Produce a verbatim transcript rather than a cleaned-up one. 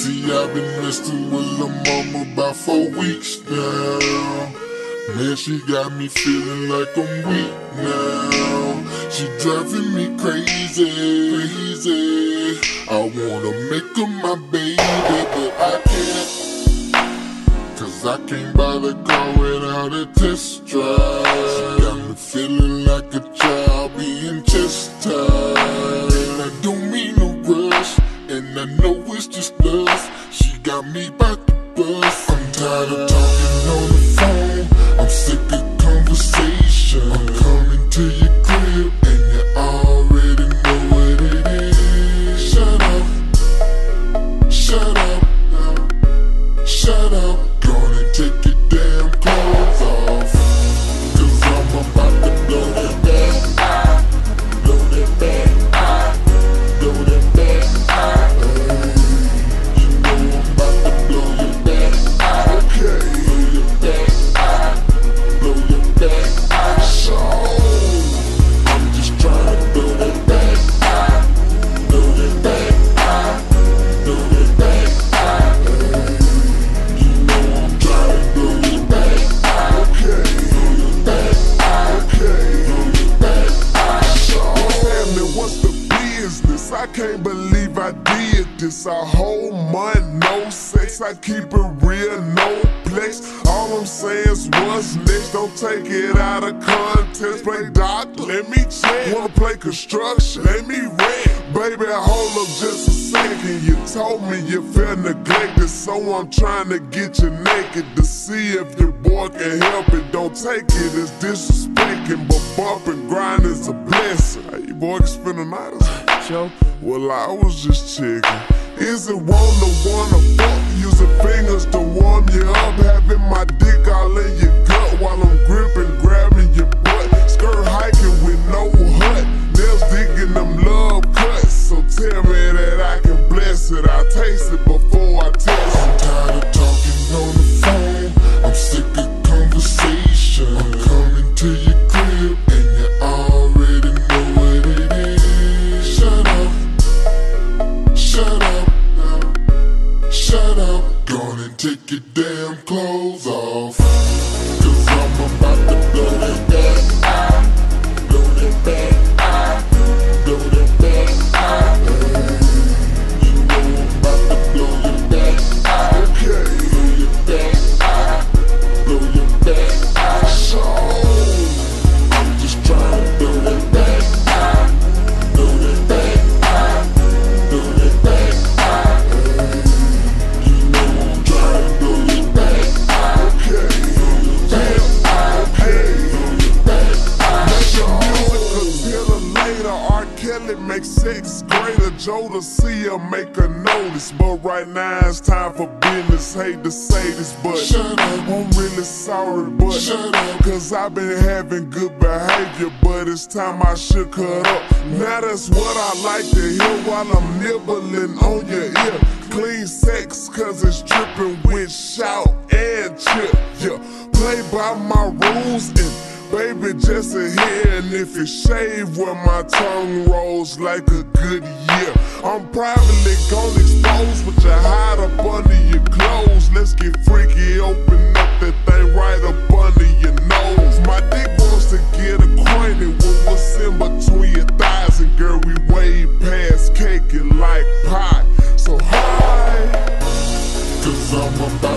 See, I've been messing with lil' mama about four weeks now. Man, she got me feeling like I'm weak now. She driving me crazy, crazy. I wanna make her my baby, but I can't. Cause I can't buy the car without a test drive. She got me feeling like a child being chastised. And I don't mean no rush, and I know it's just love. She got me by the bus. I'm tired of talking on the phone, I'm sick of conversation. I'm coming to your crib and you already know what it is. Shut up, shut up, shut up. Gonna take your damn clothes off, cause I'm about to blow that back, blow that back, blow that back. Hey, you know I'm about to blow your back. Okay, blow your back, blow your back. So I'm just trying to blow that back, blow that back, blow that back. I can't believe I did this. A whole month, no sex. I keep it real, no flex. All I'm saying is what's next. Don't take it out of context. Play doctor, let me check. Wanna play construction, let me wreck. Baby, hold up just a second. You told me you felt neglected, so I'm trying to get you naked to see if your boy can help it. Don't take it as disrespecting, but bump and grind is a blessing. Hey, you boy can spend the night or something? Well, I was just checking. Is it one to one to fuck? Using fingers to warm you up, having my dick all in your gut while I'm gripping, grabbing your butt. Skirt hiking with no hut, nails digging them love cuts. So tell me that I can bless it. I taste it before I test it. I'm tired of talking on the phone, I'm sick of conversation. I'm coming to your crib and you already know what it is. Shut up, shut up, shut up. Gonna take your damn clothes off, cause I'm about to blow that back, blow that back, blow that back. Hey, you know I'm about to blow your back. Okay, blow your back, blow your back. So I'm just trying to blow that back, blow that back, blow that back. Hey, you know I'm trying to blow your back. Okay, blow your back, okay, blow your back. Make your music until later. R. Kelly makes sex greater. Jodeci make a notice, but right now it's time for business. Hate to say this, but shut up. I'm really sorry, but shut up. Cause I've been having good behavior, but it's time I should cut up. Now that's what I like to hear while I'm nibbling on your ear. Clean sex cause it's dripping with shout and chip. Yeah, play by my rules and baby, just a hair, and if it shave where my tongue rolls like a good year. I'm privately gon' expose what you hide up under your clothes. Let's get freaky, open up that thing right up under your nose. My dick wants to get acquainted with what's in between your thighs, and girl, we way past cake and like pie. So hi, cause I'm about